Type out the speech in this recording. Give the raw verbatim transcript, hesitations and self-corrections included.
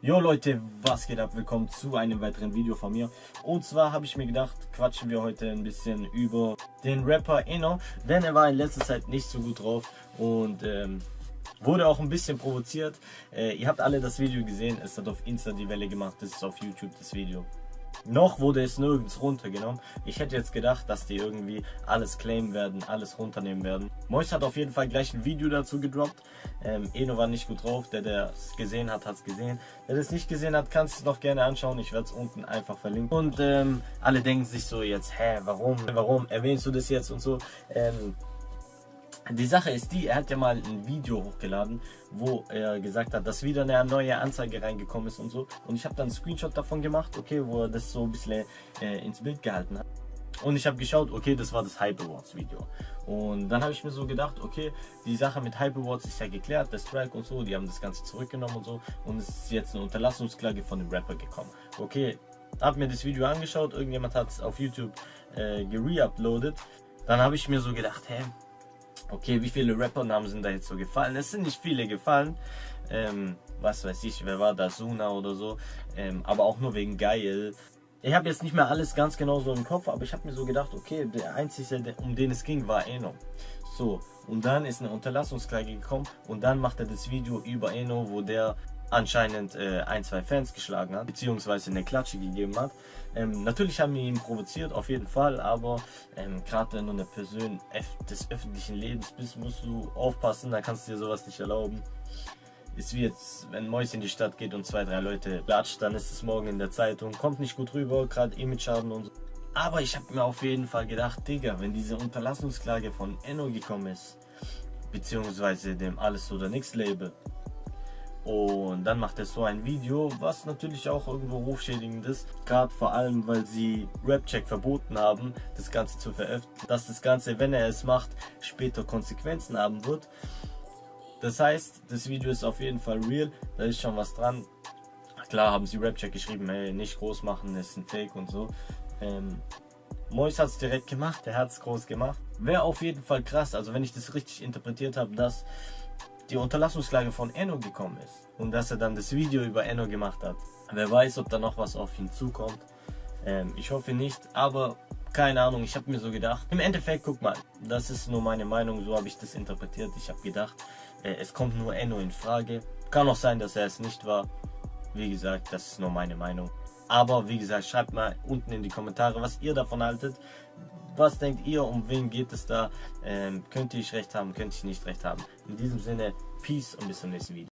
Jo Leute, was geht ab? Willkommen zu einem weiteren Video von mir. Und zwar habe ich mir gedacht, quatschen wir heute ein bisschen über den Rapper Eno, denn er war in letzter Zeit nicht so gut drauf und ähm, wurde auch ein bisschen provoziert. Äh, ihr habt alle das Video gesehen, es hat auf Insta die Welle gemacht, das ist auf YouTube das Video. Noch wurde es nirgends runtergenommen. Ich hätte jetzt gedacht, dass die irgendwie alles claimen werden, alles runternehmen werden. Mois hat auf jeden Fall gleich ein Video dazu gedroppt. Ähm, Eno war nicht gut drauf. Der, der es gesehen hat, hat es gesehen. Der, der es nicht gesehen hat, kann es noch gerne anschauen. Ich werde es unten einfach verlinken. Und ähm, alle denken sich so jetzt, hä, warum, warum erwähnst du das jetzt und so. Ähm, Die Sache ist die, er hat ja mal ein Video hochgeladen, wo er gesagt hat, dass wieder eine neue Anzeige reingekommen ist und so. Und ich habe dann einen Screenshot davon gemacht, okay, wo er das so ein bisschen äh, ins Bild gehalten hat. Und ich habe geschaut, okay, das war das Hype Awards Video. Und dann habe ich mir so gedacht, okay, die Sache mit Hype Awards ist ja geklärt, der Strike und so, die haben das Ganze zurückgenommen und so. Und es ist jetzt eine Unterlassungsklage von dem Rapper gekommen. Okay, habe mir das Video angeschaut, irgendjemand hat es auf YouTube äh, gereuploadet. Dann habe ich mir so gedacht, hä, okay, wie viele Rappernamen sind da jetzt so gefallen? Es sind nicht viele gefallen. Ähm, was weiß ich, wer war da? Suna oder so. Ähm, aber auch nur wegen geil. Ich habe jetzt nicht mehr alles ganz genau so im Kopf, aber ich habe mir so gedacht, okay, der Einzige, um den es ging, war Eno. So, und dann ist eine Unterlassungsklage gekommen und dann macht er das Video über Eno, wo der anscheinend äh, ein, zwei Fans geschlagen hat, beziehungsweise eine Klatsche gegeben hat. Ähm, natürlich haben wir ihn provoziert, auf jeden Fall, aber ähm, gerade wenn du eine Person des öffentlichen Lebens bist, musst du aufpassen, da kannst du dir sowas nicht erlauben. Ist wie jetzt, wenn Mois in die Stadt geht und zwei, drei Leute klatscht, dann ist es morgen in der Zeitung, kommt nicht gut rüber, gerade Image-Schaden und so. Aber ich habe mir auf jeden Fall gedacht, Digga, wenn diese Unterlassungsklage von Eno gekommen ist, beziehungsweise dem Alles oder Nix Label, und dann macht er so ein Video, was natürlich auch irgendwo rufschädigend ist. Gerade vor allem, weil sie Rapcheck verboten haben, das Ganze zu veröffentlichen. Dass das Ganze, wenn er es macht, später Konsequenzen haben wird. Das heißt, das Video ist auf jeden Fall real. Da ist schon was dran. Klar haben sie Rapcheck geschrieben, hey, nicht groß machen, ist ein Fake und so. Ähm, Mois hat es direkt gemacht, er hat es groß gemacht. Wäre auf jeden Fall krass, also wenn ich das richtig interpretiert habe, dass die Unterlassungsklage von Eno gekommen ist und dass er dann das Video über Eno gemacht hat. Wer weiß, ob da noch was auf ihn zukommt. Ähm, ich hoffe nicht, aber keine Ahnung, ich habe mir so gedacht. Im Endeffekt, guck mal, das ist nur meine Meinung, so habe ich das interpretiert. Ich habe gedacht, äh, es kommt nur Eno in Frage. Kann auch sein, dass er es nicht war. Wie gesagt, das ist nur meine Meinung. Aber wie gesagt, schreibt mal unten in die Kommentare, was ihr davon haltet. Was denkt ihr, um wen geht es da? Ähm, könnte ich recht haben, könnte ich nicht recht haben. In diesem Sinne, Peace und bis zum nächsten Video.